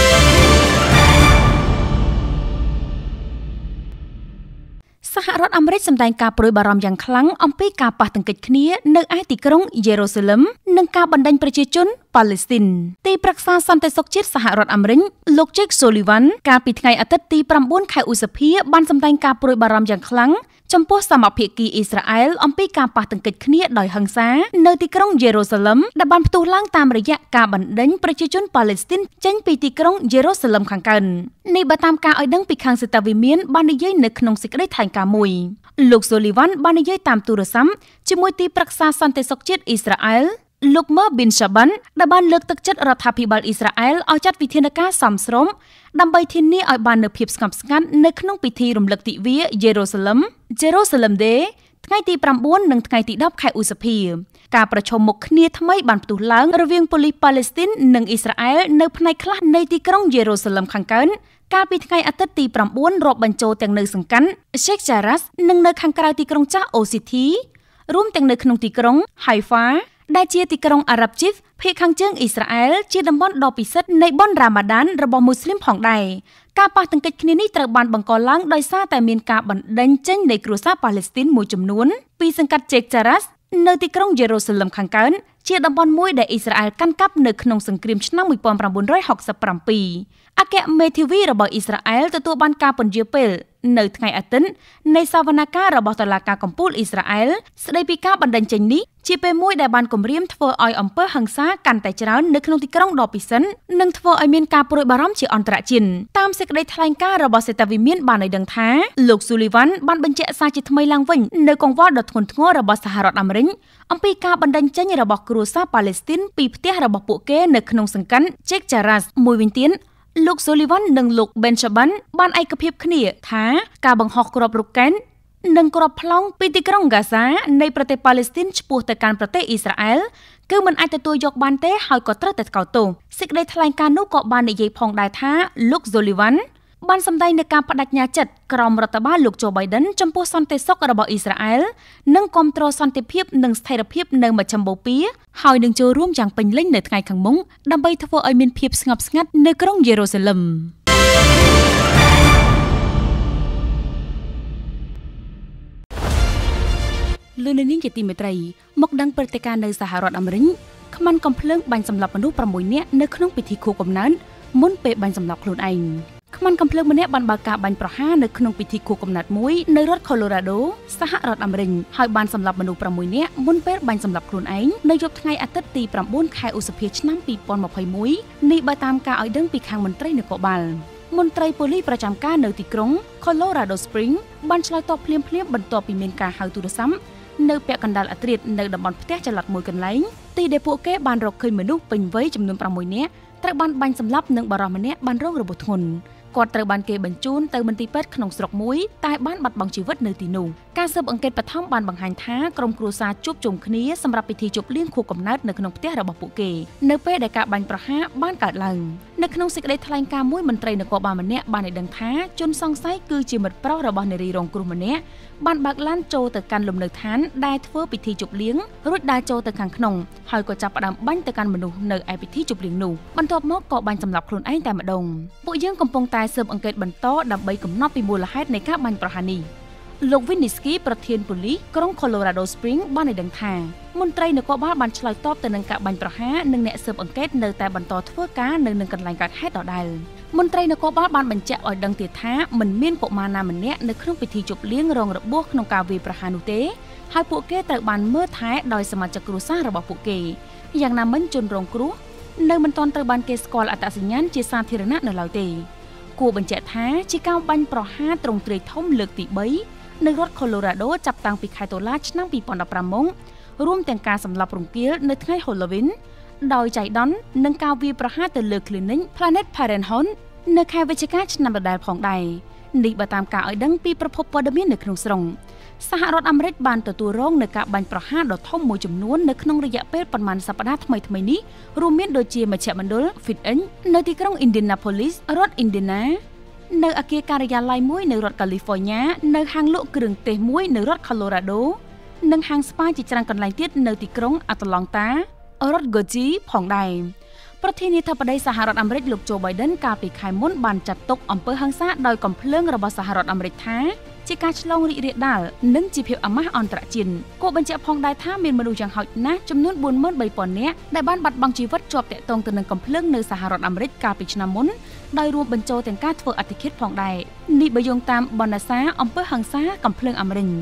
សហរដ្ឋអាមេរិកសម្ដែងការព្រួយបារម្ភយ៉ាងខ្លាំងអំពីការប៉ះទង្គិចគ្នានៅឯទីក្រុងយេរូសាឡឹមនិងការបណ្ដេញប្រជាជនប៉ាឡេស្ទីនទីប្រឹក្សាសន្តិសុខជាតិសហរដ្ឋអាមេរិកលោក Jake Sullivan កាលពីថ្ងៃអាទិត្យទីប្រាំបួនខែឧសភាបានសម្ដែងការព្រួយបារម្ភយ៉ាងខ្លាំងចំពោះសមភាគីអ៊ីស្រាអែលអំពីការប៉ះទង្គិចគ្នាដោយហិង្សានៅទីក្រុងយេរូសាឡឹមដែលបានផ្ទុះឡើងតាមរយៈការបណ្ដេញប្រជាជនប៉ាឡេស្ទីនចេញពីទីក្រុងយេរូសាឡឹមខាងកើតនេះបើតាមការឲ្យដឹងពីខាងសេតាវិមានបាននិយាយនៅក្នុងសេចក្តីថ្លែងការណ៍មួយលោក Sullivan បាននិយាយតាមទូរស័ព្ទជាមួយទីប្រឹក្សាសន្តិសុខជាតិអ៊ីស្រាអែលលោក Mer bin Shaban ដែលបានលើកទឹកចិត្តរដ្ឋាភិបាលអ៊ីស្រាអែលឲ្យចាត់វិធានការសមស្របដើម្បីធានាឲ្យបាននូវភាពស្ងប់ស្ងាត់នៅក្នុងពិធីរំលឹកទិវា Jerusalem Jerusalem Day ថ្ងៃទីប្រាំបួននិងថ្ងៃទីដប់ខែឧសភាការប្រជុំមុខគ្នាថ្មីបានផ្ទុះឡើងរវាងប៉ូលីសប៉ាឡេស្ទីននិងអ៊ីស្រាអែលនៅផ្នែកខ្លះនៃទីក្រុងយេរូសាឡឹមខាងកើតកាលពីថ្ងៃអាទិត្យទីប្រាំបួនរាប់បញ្ចូលទាំងនៅសង្កាត់ Sheikh Jarrah និងនៅខាងក្រៅទីក្រុងចាស់ អូ ស៊ី ធី រួមទាំងនៅក្នុងទីក្រុង Haifa ដែលជាទីក្រុងអារ៉ាប់ជីហ្វភាគខាងជើងអ៊ីស្រាអែលជាតំបន់ដ៏ពិសិដ្ឋនៃបុណ្យរ៉ាម៉ាដានរបស់មូស្លីមផងដែរការប៉ះទង្គិចគ្នានេះត្រូវបានបង្កឡើងដោយសារតែមានការបណ្ដេញចេញនៃគ្រួសារប៉ាឡេស្ទីនមួយចំនួនពីសង្កាត់ Sheikh Jarrah នៅទីក្រុងយេរូសាឡឹមខាងកើតជាតំបន់មួយដែលអ៊ីស្រាអែលកាន់កាប់នៅក្នុងសង្គ្រាមឆ្នាំmột nghìn chín trăm sáu mươi bảyអគ្គមេធាវីរបស់អ៊ីស្រាអែលទទួលបានការពន្យាពេលនៅថ្ងៃអាទិត្យនៃសវនកម្មរបស់តុលាការកំពូលអ៊ីស្រាអែលស្ដីពីការបណ្ដេញចេញនេះជាពេលមួយដែលបានគំរាមធ្វើឲ្យអំពើហិង្សាកាន់តែច្រើននៅក្នុងទីក្រុងដ៏ពិសិដ្ឋនិងធ្វើឲ្យមានការព្រួយបារម្ភជាអន្តរជាតិតាមសេចក្តីថ្លែងការណ៍របស់សេតាវិមានបានឲ្យដឹងថាលោក Sullivan បានបញ្ជាក់សារជាថ្មីឡើងវិញនៅកង្វល់ដ៏ធ្ងន់ធ្ងររបស់សហរដ្ឋអាមេរិកអំពីការបណ្ដេញចេញរបស់គ្រួសារប៉ាឡេស្ទីនពីផ្ទះរបស់ពួកគេនៅក្នុងសង្កាត់ Sheikh Jarrah មួយវិញទៀតលោក Sullivan និងលោក Ben Shaban បានឯកភាពគ្នាថាការបង្ហោះគ្រាប់រ៉ុកែតនិងគ្រាប់ផ្លោងពីទីក្រុង Gaza នៃប្រទេសប៉ាឡេស្ទីនឆ្ពោះទៅកាន់ប្រទេសអ៊ីស្រាអែលគឺមិនអាចទទួលយកបានទេហើយក៏ត្រូវតែថ្កោលទោសសេចក្តីថ្លែងការណ៍នោះក៏បាននិយាយផងដែរថាលោក Sullivan បានសម្ដែងនៅការបដិញ្ញាចិត្តក្រមរដ្ឋបាលលោក Joe Biden ចំពោះសន្តិសុខរបស់អ៊ីស្រាអែលនិងគាំទ្រសន្តិភាពនិងស្ថិរភាពនៅមជ្ឈមបូព៌ាហើយនឹងចូលរួមយ៉ាងពេញលេញនៅថ្ងៃខាងមុខដើម្បីធ្វើឲ្យមានភាពស្ងប់ស្ងាត់នៅក្រុងយេរូសាឡឹមលើនាងជាទីមេត្រីមកដឹងព្រឹត្តិការណ៍នៅសហរដ្ឋអាមេរិកខ្មាន់កំភ្លើងបាញ់សម្លាប់មនុស្សប្រាំមួយនាក់នៅក្នុងពិធីខួបកំណើតមុនពេលបាញ់សម្លាប់ខ្លួនឯងខ្មាន់កំភ្លើងម្នាក់បានបើកការបាញ់ប្រហារនៅក្នុងពិធីខួបកំណើតមួយនៅរដ្ឋ Colorado សហរដ្ឋអាមេរិកហើយបានសម្លាប់មនុស្សប្រាំមួយនាក់មុនពេលបាញ់សម្លាប់ខ្លួនឯងនៅយប់ថ្ងៃអាទិត្យទីប្រាំបួនខែឧសភាឆ្នាំពីរពាន់ម្ភៃមួយនេះបើតាមការឲ្យដឹងពីខាងមន្ត្រីនគរបាលមន្ត្រីប៉ូលីសប្រចាំការនៅទីក្រុង Colorado Springs បានឆ្លើយតបភ្លាមៗបន្ទាប់ពីមានការហៅទូរស័ព្ទនៅពាក់កណ្ដាលអធ្រាត្រនៅតំបន់ផ្ទះចល័តមួយកន្លែងទីដែលពួកគេបានរកឃើញមនុស្សពេញវ័យចំនួនប្រាំមួយនាក់ត្រូវបានបាញ់សម្លាប់និងបារម្ភម្នាក់បានរងរបួសធ្ងន់គាត់ត្រូវបានគេបញ្ជូនទៅមន្ទីរពេទ្យក្នុងស្រុកមួយតែបានបាត់បង់ជីវិតនៅទីនោះការស៊ើបអង្កេតបឋមបានបង្ហាញថាក្រុមគ្រួសារជួបជុំគ្នាសម្រាប់ពិធីជប់លៀងខួបកំណើតនៅក្នុងផ្ទះរបស់ពួកគេនៅពេលដែលការបាញ់ប្រហារបានកើតឡើងនៅក្នុងសេចក្តីថ្លែងការណ៍មួយមន្ត្រីនគរបាលម្នាក់បានឲ្យដឹងថាជនសង្ស័យគឺជាមិត្តប្រុសរបស់នារីរងគ្រោះម្នាក់បានបើកឡានចូលទៅកាន់លំនៅឋានដែលធ្វើពិធីជប់លៀងរួចដើរចូលទៅខាងក្នុងហើយក៏ចាប់ផ្ដើមបាញ់ទៅកាន់មនុស្សនៅឯពិធីជប់លៀងនោះបន្ទាប់មកក៏បាញ់សម្លាប់ខ្លួនឯងតែម្ដងពួកយើងកំពុងតែស៊ើបអង្កេតបន្តដើម្បីកំណត់ពីមូលហេតុនៃការបាញ់ប្រហារនេះលោក Winsky ប្រធានប៉ូលីសក្រុង Colorado Springs បានឲ្យដឹងថាមន្ត្រីនគរបាលបានឆ្លើយតបទៅនឹងការបាញ់ប្រហារនិងអ្នកស៊ើបអង្កេតនៅតែបន្តធ្វើការនៅនឹងកន្លែងកើតហេតុដដែលមន្ត្រីនគរបាលបានបញ្ជាក់ឲ្យដឹងទៀតថាមិនមានកុមារណាម្នាក់នៅក្នុងពិធីជប់លៀងរងរបួសក្នុងការវាយប្រហារនោះទេហើយពួកគេត្រូវបានមើលថែដោយសមាជិកគ្រួសាររបស់ពួកគេយ៉ាងណាមិញជនរងគ្រោះនៅមិនទាន់ត្រូវបានគេស្គាល់អត្តសញ្ញាណជាសាធារណៈនៅឡើយទេគួរបញ្ជាក់ថាជាការបាញ់ប្រហារទ្រង់ទ្រាយធំលើកទីបីនៅរដ្ឋ Colorado ចាប់តាំងពីខែតុលាឆ្នាំពីរពាន់ដប់ប្រាំមករួមទាំងការសម្លាប់រង្គាលនៅថ្ងៃ Halloween ដោយចៃដន្យនិងការវាយប្រហារទៅលើ Clinic Planet Parenthood នៅខែវិច្ឆិកាឆ្នាំដដែលផងដែរនេះបើតាមការឲ្យដឹងពីប្រភពព័ត៌មាននៅក្នុងស្រុងសហរដ្ឋអាមេរិកបានទទួលរងនឹងការបាញ់ប្រហារដ៏ធំមួយចំនួននៅក្នុងរយៈពេលប្រមាណសប្តាហ៍ថ្មីៗនេះរួមមានដូចជាមជ្ឈមណ្ឌល Phoenix នៅទីក្រុង Indianapolis រដ្ឋ Indiana នៅអគារការិយាល័យមួយនៅរដ្ឋ California នៅហាងលក់គ្រឿងទេសមួយនៅរដ្ឋ Colorado និងហាងស្ប៉ាជាច្រើនកន្លែងទៀតនៅទីក្រុង Atlanta រដ្ឋ Georgia ផងដែរប្រធានាធិបតីសហរដ្ឋអាមេរិកលោក Joe Biden កាលពីខែមុនបានចាត់ទុកអំពើហិង្សាដោយកំភ្លើងរបស់សហរដ្ឋអាមេរិកថាជាការឆ្លងរីករាលដាលនិងជាភាពអាម៉ាស់អន្តរជាតិគួរបញ្ជាក់ផងដែរថាមានមនុស្សយ៉ាងហោចណាស់ចំនួនបួនម៉ឺនបីពាន់នាក់ដែលបានបាត់បង់ជីវិតជាប់ទាក់ទងទៅនឹងកំភ្លើងនៅសហរដ្ឋអាមេរិកកាលពីឆ្នាំមុនដោយរួមបញ្ចូលទាំងការធ្វើអត្តឃាតផងដែរនេះបើយោងតាមបណ្ណាសារអំពើហិង្សាកំភ្លើងអាមេរិក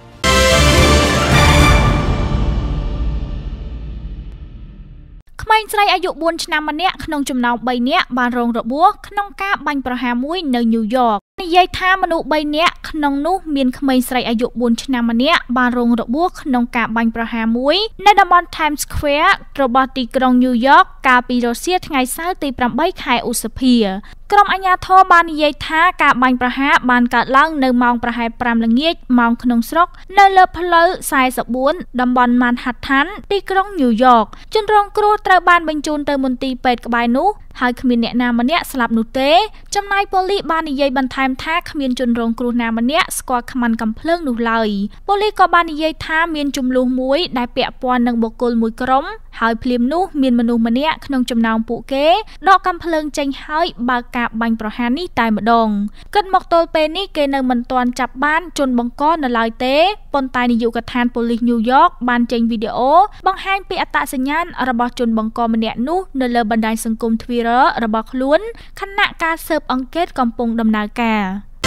ក្មេងស្រីអាយុបួនឆ្នាំម្នាក់ក្នុងចំណោមបីនាក់បានរងរបួសក្នុងការបាញ់ប្រហារមួយនៅញូវយ៉កនិយាយថាមនុស្សបីនាក់ក្នុងនោះមានក្មេងស្រីអាយុបួនឆ្នាំម្នាក់បានរងរបួសក្នុងការបាញ់ប្រហារមួយនៅតំបន់ Times Square របស់ទីក្រុង New York កាលពីរសៀលថ្ងៃសៅរ៍ទីប្រាំបីខែឧសភាក្រុមអាជ្ញាធរបាននិយាយថាការបាញ់ប្រហារបានកើតឡើងនៅម៉ោងប្រហែលប្រាំល្ងាចម៉ោងក្នុងស្រុកនៅលើផ្លូវសែនបួនតំបន់ Manhattan ទីក្រុង New York ជនរងគ្រោះត្រូវបានបញ្ជូនទៅមន្ទីរពេទ្យក្បែរនោះហើយគ្មានអ្នកណាម្នាក់ស្លាប់នោះទេចំណែកប៉ូលីសបាននិយាយបន្ថែមថាគ្មានជនរងគ្រោះណាម្នាក់ស្គាល់ខ្មាន់កាំភ្លើងនោះឡើយប៉ូលីសក៏បាននិយាយថាមានចំនួនមួយដែលពាក់ព័ន្ធនឹងបុគ្គលមួយក្រុមហើយភ្លាមនោះមានមនុស្សម្នាក់ក្នុងចំណោមពួកគេដកកាំភ្លើងចេញហើយបើកការបាញ់ប្រហារនេះតែម្ដងគិតមកទល់ពេលនេះគេនៅមិនទាន់ចាប់បានជនបង្កនៅឡើយទេប៉ុន្តែនាយកដ្ឋានប៉ូលីស New York បានចេញវីដេអូបង្ហាញពីអត្តសញ្ញាណរបស់ជនបង្កម្នាក់នោះនៅលើបណ្ដាញសង្គម Twitter របស់ខ្លួនខណៈការស៊ើបអង្កេតកំពុងដំណើរការ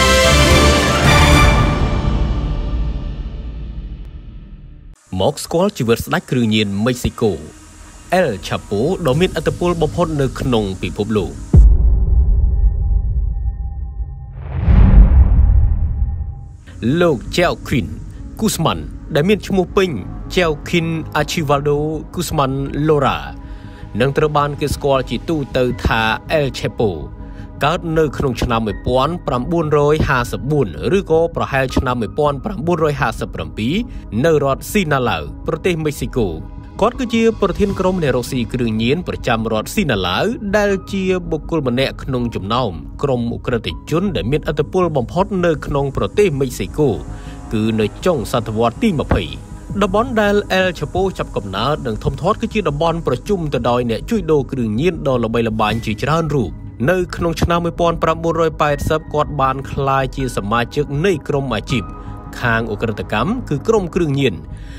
មកស្គាល់ជីវិតស្ដេចគ្រឿងញៀនមិចស៊ីកូ El Chapo ដ៏មានឥទ្ធិពលបំផុតនៅក្នុងពិភពលោកលោក Joaquin Guzman ដែលមានឈ្មោះពេញ Joaquin Archibaldo Guzman Lara នឹងត្រូវបានគេស្គាល់ជាទូទៅថា El Chapo កើតនៅក្នុងឆ្នាំmột nghìn chín trămห้าสิบสี่ឬក៏ប្រហែលឆ្នាំmột nghìn chín trămห้าสิบbảyនៅរដ្ឋ Sinaloa ប្រទេសមិចស៊ីកូគាត់គឺជាប្រធានក្រុមអ្នករកស៊ីគ្រឿងញៀនប្រចាំរដ្ឋ Sinaloa ដែលជាបុគ្គលម្នាក់ក្នុងចំណោមក្រុមឧក្រិដ្ឋជនដែលមានឥទ្ធិពលបំផុតនៅក្នុងប្រទេសមិចស៊ីកូគឺនៅចុងសតវត្សទីยี่สิบតំបន់ដែល El Chapo ចាប់កំណើតនិងធំធាត់គឺជាតំបន់ប្រជុំទៅដោយអ្នកជួញដូរគ្រឿងញៀនដ៏ល្បីល្បាញជាច្រើនរូបនៅក្នុងឆ្នាំmột nghìn chín trăm tám mươiគាត់បានក្លាយជាសមាជិកនៃក្រុមអាជីពខាងឧក្រិដ្ឋកម្មគឺក្រុមគ្រឿងញៀន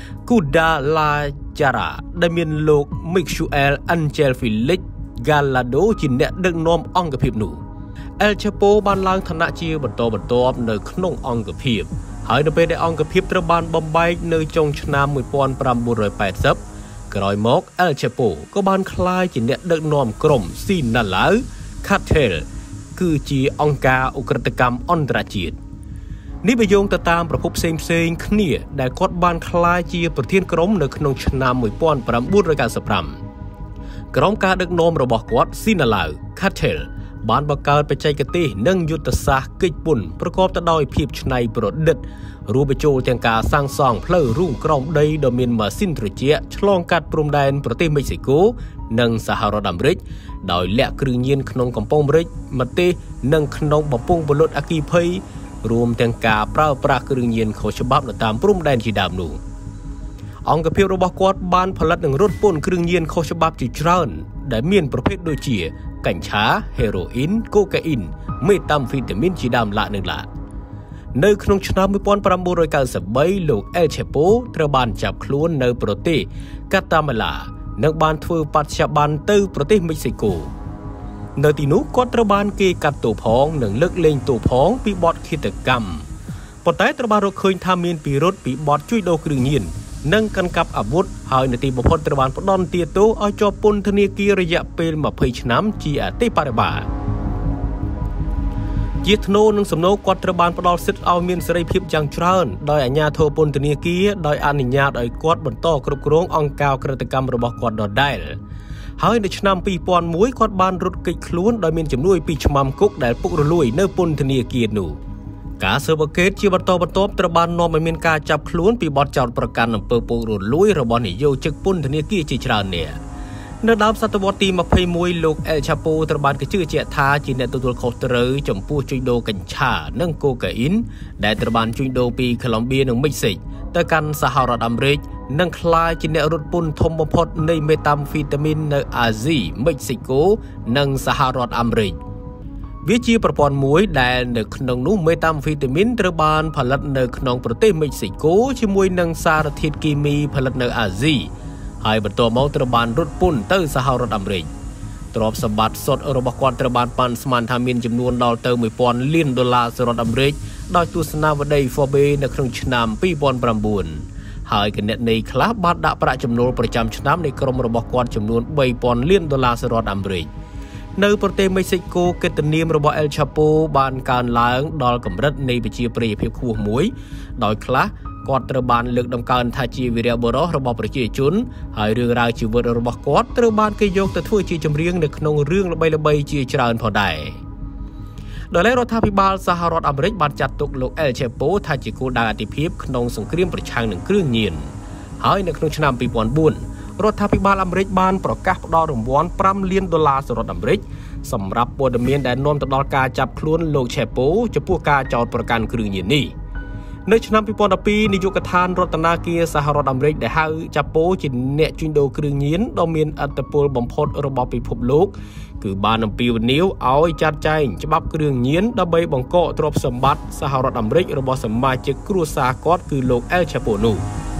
Guadalajara ដែលមានលោក Miguel Angel Felix Gallardo ជាអ្នកដឹកនាំអង្គភាពនោះ El Chapo បានឡើងឋានៈជាបន្តបន្ទាប់នៅក្នុងអង្គភាពហើយនៅពេលដែលអង្គភាពត្រូវបានបំបែកនៅចុងឆ្នាំmột nghìn chín trăm tám mươiក្រោយមក El Chapo ក៏បានក្លាយជាអ្នកដឹកនាំក្រុម Sinaloa Cartel គឺជាអង្គការឧក្រិដ្ឋកម្មអន្តរជាតិនេះបញ្យងទៅតាមប្រភពផ្សេងផ្សេងគ្នាដែលគាត់បានក្លាយជាប្រធានក្រុមនៅក្នុងឆ្នាំmột nghìn chín trăm chín mươi lămក្រុមការដឹកនាំរបស់គាត់ Sinaloa Cartel បានបង្កើតបច្ចេកទេសនិងយុទ្ធសាស្ត្រកិច្ចពន្ធប្រកបទៅដោយភាពច្នៃប្រឌិតរួមបញ្ចូលទាំងការសាងសង់ផ្លូវរួមក្រោមដីដ៏មានម៉ាស៊ីនត្រជាក់ឆ្លងកាត់ព្រំដែនប្រទេសមិចស៊ីកូនិងសហរដ្ឋអាមេរិកដោយលាក់គ្រឿងញៀនក្នុងកំពង់ម្រេចម្ទេសនិងក្នុងបំពង់ពលុតអគ្គីភ័យរួមទាំងការប្រើប្រាស់គ្រឿងញៀនខុសច្បាប់នៅតាមព្រំដែនជាដើមនោះអង្គភាពរបស់គាត់បានផលិតនិងរត់ពន្ធគ្រឿងញៀនខុសច្បាប់ជាច្រើនដែលមានប្រភេទដូចជាកញ្ឆា ហេរ៉ូអ៊ីន កូកាអ៊ីន មេតាំហ្វីតាមីនជាដើមឡានិងឡានៅក្នុងឆ្នាំmột nghìn chín trăm chín mươi baលោក El Chapo ត្រូវបានចាប់ខ្លួននៅប្រទេសកាតាម៉ាឡានិងបានធ្វើបដិសេធបានទៅប្រទេសមិចស៊ីកូនៅទីនោះគាត់ត្រូវបានគេកាត់ទោសផងនិងលើកលែងទោសផងពីបទឃាតកម្មប៉ុន្តែត្រូវបានរកឃើញថាមានពិរុទ្ធពីបទជួញដូរគ្រឿងញៀននិងកាន់កាប់អាវុធហើយនៅទីបំផុតត្រូវបានផ្ដន្ទាទោសឲ្យជាប់ពន្ធនាគាររយៈពេលยี่สิบឆ្នាំជាអតីតបរិបាជាធ្នូនិងសំណូកគាត់ត្រូវបានផ្ដល់សិទ្ធិឲ្យមានសេរីភាពយ៉ាងច្រើនដោយអាជ្ញាធរពន្ធនាគារដោយអនុញ្ញាតឲ្យគាត់បន្តគ្រប់គ្រងអង្គការក្រិតកម្មរបស់គាត់ដដែលហើយនៅឆ្នាំtwo thousand oneគាត់បានរត់គេចខ្លួនដោយមានជំនួយពីឆ្មាំគុកដែលពុករលួយនៅពន្ធនាគារនោះការស៊ើបអង្កេតជាបន្តបន្ទាប់ត្រូវបាននាំឲ្យមានការចាប់ខ្លួនពីបទចោទប្រកាន់អំពើពុករលួយរបស់នាយកជិកពន្ធនាគារជាច្រើននាក់នៅដើមសតវត្សទីยี่สิบเอ็ดលោក El Chapo ត្រូវបានគេជឿជាក់ថាជាអ្នកទទួលខុសត្រូវចំពោះជួញដូរកញ្ឆានិងកូកាអ៊ីនដែលត្រូវបានជួញដូរពីកូឡុំបៀនិងមិចស៊ិកទៅកាន់សហរដ្ឋអាមេរិកនិងក្លាយជាអ្នករត់ពន្ធធំបំផុតនៃមេតាំហ្វីតាមីននៅអាស៊ីមិចស៊ីកូនិងសហរដ្ឋអាមេរិកវាជាប្រព័ន្ធមួយដែលនៅក្នុងនោះមេតាំហ្វីតាមីនត្រូវបានផលិតនៅក្នុងប្រទេសមិចស៊ីកូជាមួយនឹងសារធាតុគីមីផលិតនៅអាស៊ីហើយបន្តមកត្រូវបានរត់ពន្ធទៅសហរដ្ឋអាមេរិកទ្រព្យសម្បត្តិសុទ្ធរបស់គាត់ត្រូវបានប៉ាន់ស្មានថាមានចំនួនដល់ទៅone thousandលានដុល្លារសហរដ្ឋអាមេរិកដោយទស្សនាវដ្តី Forbes នៅក្នុងឆ្នាំtwo thousand nineហើយគណនេយ្យខ្លះបានដាក់ប្រាក់ចំណូលប្រចាំឆ្នាំនៃក្រុមរបស់គាត់ចំនួនthree thousandលានដុល្លារសហរដ្ឋអាមេរិកនៅប្រទេសមេស៊ីកូកិត្តិនាមរបស់ El Chapo បានកើនឡើងដល់កម្រិតនៃប្រជាប្រិយភាពខ្ពស់មួយដោយខ្លះគាត់ត្រូវបានលើកតម្កើងថាជាវីរបុរសរបស់ប្រជាជនហើយរឿងរ៉ាវជីវិតរបស់គាត់ត្រូវបានគេយកទៅធ្វើជាចម្រៀងនៅក្នុងរឿងល្បីៗជាច្រើនផងដែរដោយឡែករដ្ឋាភិបាលសហរដ្ឋអាមេរិកបានចាត់ទុកលោក El Chapo ថាជាគោលដៅអតិភិបក្នុងសង្គ្រាមប្រឆាំងនឹងគ្រឿងញៀនហើយនៅក្នុងឆ្នាំពីរពាន់បួនរដ្ឋាភិបាលអាមេរិកបានប្រកាសផ្តល់រង្វាន់ប្រាំលានដុល្លារសហរដ្ឋអាមេរិកសម្រាប់ព័ត៌មានដែលនាំទៅដល់ការចាប់ខ្លួនលោក Chapo ចំពោះការចោទប្រកាន់គ្រឿងញៀននេះនៅឆ្នាំពីរពាន់ដប់ពីរនាយកដ្ឋានរដ្ឋាភិបាលសហរដ្ឋអាមេរិកដែលហៅ Chapo ជាអ្នកជួញដូរគ្រឿងញៀនដ៏មានឥទ្ធិពលបំផុតរបស់ពិភពលោកគឺបានអំពាវនាវឲ្យចាត់ចែងច្បាប់គ្រឿងញៀនដើម្បីបង្កកទ្រព្យសម្បត្តិសហរដ្ឋអាមេរិករបស់សមាជិកគ្រួសារគាត់គឺលោក El Chapo នោះ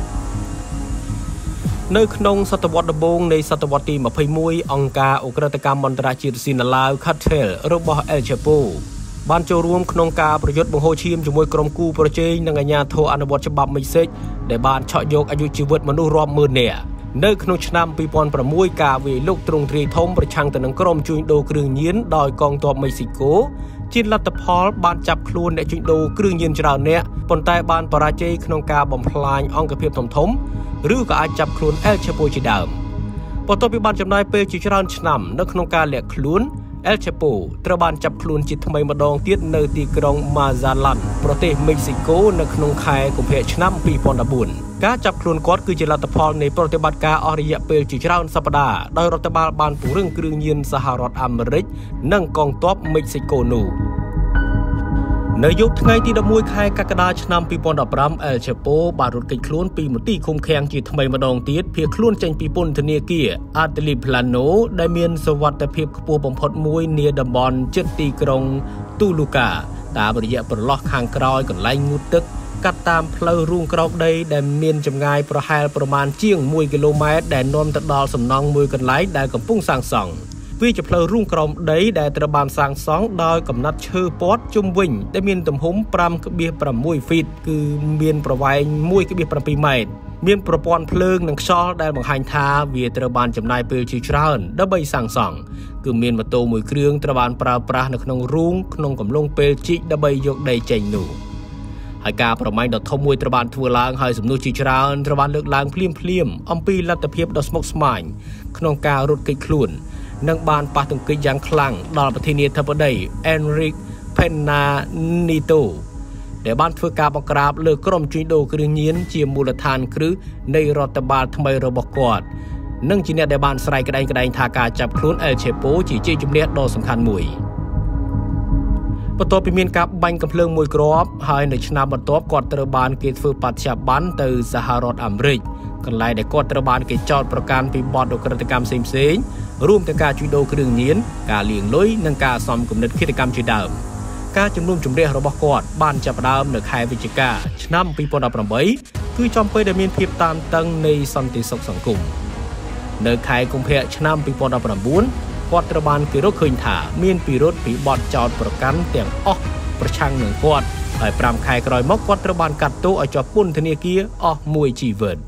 នៅក្នុងសតវត្សដំបូងនៃសតវត្សទីម្ភៃមួយអង្គការអ ுக ្រិតកម្មអន្តរជាតិស៊ីណាឡាវ Cartel របស់ El Chapo បានចូលរួមក្នុងការប្រយុទ្ធបង្ហូរឈាមជាមួយក្រុមគូប្រជែងនិងអាជ្ញាធរអនុវត្តច្បាប់មិចសេកដែលបានឆក់យកអាយុជីវិតមនុស្សរាប់ម៉ឺននាក់នៅក្នុងឆ្នាំពីរពាន់ប្រាំមួយការវាយលុកទ្រង់ទ្រាយធំប្រឆាំងទៅនឹងក្រុមជួញដូរគ្រឿងញៀនដោយកងទ័ពមិចស៊ីកូជាលទ្ធផលបានចាប់ខ្លួនអ្នកជួញដូរគ្រឿងញៀនច្រើនអ្នកប៉ុន្តែបានបរាជ័យក្នុងការបំផ្លាញអង្គភាពធំធំឬក៏អាចចាប់ខ្លួន El Chapo ជាដើមបន្ទាប់ពីបានចំណាយពេលជាច្រើនឆ្នាំនៅក្នុងការលាក់ខ្លួន El Chapo ត្រូវបានចាប់ខ្លួនជាថ្មីម្ដងទៀតនៅទីក្រុង Mazatlan ប្រទេសមិចស៊ីកូនៅក្នុងខែកុម្ភៈឆ្នាំពីរពាន់ដប់បួនការចាប់ខ្លួនគាត់គឺជាលទ្ធផលនៃប្រតិបត្តិការអស់រយៈពេលជាច្រើនសប្តាហ៍ដោយរដ្ឋបាលបានពង្រឹងគ្រឿងញៀនសហរដ្ឋអាមេរិកនិងកងទ័ពមិចស៊ីកូនោះនៅយប់ថ្ងៃទីដប់មួយខែកក្កដាឆ្នាំពីរពាន់ដប់ប្រាំ El Chapo បានរត់គេចខ្លួនពីមន្ទីរឃុំឃាំងជាថ្មីម្ដងទៀតភៀសខ្លួនចេញពីពន្ធនាគារ Altiplano ដែលមានសុវត្ថិភាពខ្ពស់បំផុតមួយនាតំបន់ជិតទីក្រុង Toluca តាមរយៈប្រឡោះខាងក្រោយកន្លែងងូតទឹកកាត់តាមផ្លូវរូងក្រោកដីដែលមានចម្ងាយប្រហែលប្រមាណជាងមួយគីឡូម៉ែត្រដែលនាំទៅដល់សំណង់មួយកន្លែងដែលកំពុងសាងសង់វាជាផ្លូវរូងក្រោមដីដែលត្រូវបានសាងសង់ដោយកំណាត់ឈើព័ទ្ធជុំវិញដែលមានទំហំ ប្រាំដប់ប្រាំមួយហ្វីតគឺមានប្រវែង មួយដប់ប្រាំពីរម៉ែត្រមានប្រព័ន្ធភ្លើងនិងខ្យល់ដែលបង្ហាញថាវាត្រូវបានចំណាយពេលជាច្រើនដើម្បីសាងសង់គឺមានម៉ូតូមួយគ្រឿងត្រូវបានប្រើប្រាស់នៅក្នុងរូងក្នុងកំឡុងពេលជីកដើម្បីយកដីចេញនោះហើយការប្រម៉ែងដ៏ធំមួយត្រូវបានធ្វើឡើងហើយសំណួរជាច្រើនត្រូវបានលើកឡើងភ្លាមភ្លាមអំពីលទ្ធភាពដ៏ស្មុគស្មាញក្នុងការរត់គេចខ្លួននិងបានប៉ះទង្គិចយ៉ាងខ្លាំងដល់ប្រធានាធិបតី Enrique Pena Nieto ដែលបានធ្វើការបង្ក្រាបលើក្រុមជួញដូរគ្រឿងញៀនជាមូលដ្ឋានគ្រឹះនៃរដ្ឋបាលថ្មីរបស់គាត់និងជាអ្នកដែលបានស្រែកក្តែងក្តែងថាការចាប់ខ្លួន El Chapo ជាជ័យជំនះដ៏សំខាន់មួយបន្ទាប់ពីមានការបាញ់កាំភ្លើងមួយគ្រាប់ហើយនៅឆ្នាំបន្ទាប់គាត់ត្រូវបានគេធ្វើបច្ច័យបានទៅសហរដ្ឋអាមេរិកកន្លែងដែលគាត់ត្រូវបានគេចោទប្រកាន់ពីបទឧក្រិដ្ឋកម្មផ្សេងៗរួមទាំងការជួញដូរគ្រឿងញៀនការលាងលុយនិងការសំគំនិតឃាតកម្មជាដើមការជំនុំជម្រះរបស់គាត់បានចាប់ផ្ដើមនៅខែវិច្ឆិកាឆ្នាំពីរពាន់ដប់ប្រាំបីគឺចំពេលដែលមានភាពតានតឹងនៃសន្តិសុខសង្គមនៅខែកុម្ភៈឆ្នាំពីរពាន់ដប់ប្រាំបួនគាត់ត្រូវបានគេរកឃើញថាមានពិរុទ្ធពីបទចោទប្រកាន់ទាំងអស់ប្រឆាំងនឹងគាត់ហើយប្រាំខែក្រោយមកគាត់ត្រូវបានកាត់ទោសឲ្យជាប់ពន្ធនាគារអស់មួយជីវិត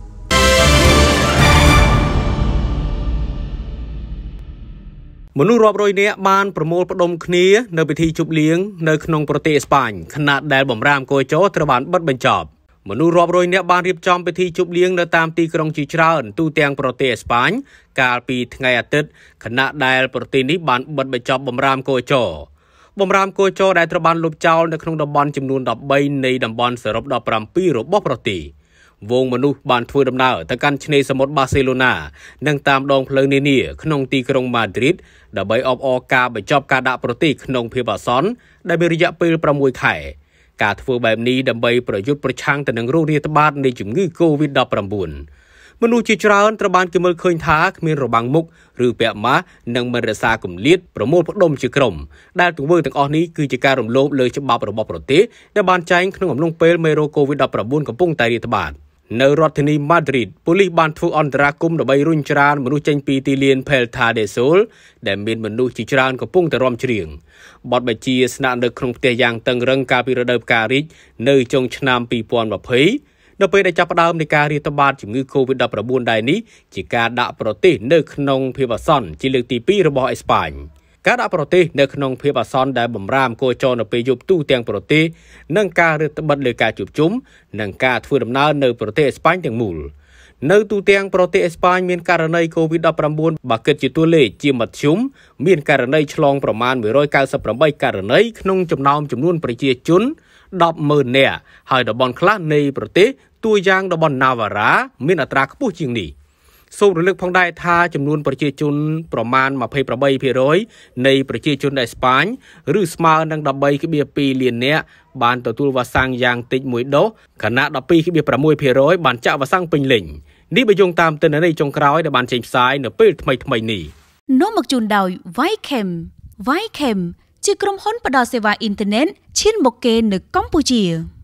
មនុស្សរាប់រយនាក់បានប្រមូលផ្ដុំគ្នានៅពិធីជប់លៀងនៅក្នុងប្រទេសអេស្ប៉ាញខណៈដែលបម្រាមអង្គរចោត្រូវបានបិទបញ្ចប់មនុស្សរាប់រយនាក់បានរៀបចំពិធីជប់លៀងនៅតាមទីក្រុងជាច្រើនទូទាំងប្រទេសអេស្ប៉ាញកាលពីថ្ងៃអាទិត្យខណៈដែលប្រទេសនេះបានបិទបញ្ចប់បម្រាមអង្គរចោបម្រាមអង្គរចោដែលត្រូវបានលុបចោលនៅក្នុងតំបន់ចំនួនដប់បីនៃតំបន់សរុបដប់ប្រាំពីររបស់ប្រទេសវងមនុស្សបានធ្វើដំណើរទៅកាន់ឆ្នេរសមុទ្របាសេឡូណានិងតាមដងផ្លូវនានាក្នុងទីក្រុងម៉ាឌ្រីតដើម្បីអបអរការបញ្ចប់ការដាក់ប្រទេសក្នុងភាពអាសន្នដែលមានរយៈពេលប្រាំមួយខែការធ្វើបែបនេះដើម្បីប្រយុទ្ធប្រឆាំងទៅនឹងโรคរាតត្បាតនៃជំងឺ កូវីដដប់ប្រាំបួន មនុស្សជាច្រើនត្រូវបានគេមើលឃើញថាគ្មានរបាំងមុខឬពាក់ម៉ាស់និងមិនរក្សាគម្លាតប្រមូលផ្ដុំជាក្រុមដែលទង្វើទាំងអស់នេះគឺជាការរំលោភលើច្បាប់របស់ប្រទេសដែលបានចែងក្នុងអំឡុងពេលមេរោគ កូវីដដប់ប្រាំបួន កំពុងតែរាតត្បាតនៅរដ្ឋធានីម៉ាឌ្រីតប៉ូលីសបានធ្វើអន្តរាគមន៍ដើម្បីរុញច្រានមនុស្សចេញពីទីលាន Puerta del Sol ដែលមានមនុស្សជាច្រើនកំពុងតែរាំច្រៀងបទបញ្ជាស្នាក់នៅក្នុងផ្ទះយ៉ាងតឹងរឹងកាលពីរដូវផ្ការីកនៅចុងឆ្នាំពីរពាន់ยี่สิบនៅពេលដែលចាប់ផ្ដើមនៃការរាតត្បាតជំងឺ កូវីដដប់ប្រាំបួន ដែរនេះជាការដាក់ប្រទេសនៅក្នុងភាពអាសន្នជាលើកទីពីររបស់អេស្ប៉ាញការដាក់ប្រទេសនៅក្នុងភាពអាសន្នដែលបំរាមកោចរនៅពេលយប់ទូទាំងប្រទេសនិងការរឹតបន្តឹងលើការជួបជុំនិងការធ្វើដំណើរនៅប្រទេសអេស្ប៉ាញទាំងមូលនៅទូទាំងប្រទេសអេស្ប៉ាញមានករណី កូវីដ ដប់ប្រាំបួន បើគិតជាតួលេខជាមធ្យមមានករណីឆ្លងប្រមាណមួយរយកៅសិបប្រាំបីករណីក្នុងចំណោមចំនួនប្រជាជន ដប់ម៉ឺន នាក់ហើយតំបន់ខ្លះនៃប្រទេសតួយ៉ាងតំបន់ណាវ៉ារ៉ាមានអត្រាខ្ពស់ជាងនេះសូមរំលឹកផងដែរថាចំនួនប្រជាជនប្រមាណ ยี่สิบแปดเปอร์เซ็นต์ នៃប្រជាជនអេស្ប៉ាញឬស្មើនឹង สิบสามจุดสอง លាននាក់បានទទួលវ៉ាក់សាំងយ៉ាងតិចមួយដូសខណៈ สิบสองจุดหก ភាគរយ បានចាក់វ៉ាក់សាំងពេញលេញនេះបើយោងតាមទិន្នន័យចុងក្រោយដែលបានចេញផ្សាយនៅពេលថ្មីៗនេះនាំមកជូនដោយ Vychem Vychem ជាក្រុមហ៊ុនផ្ដល់សេវាអ៊ីនធឺណិតឈានមុខគេនៅកម្ពុជា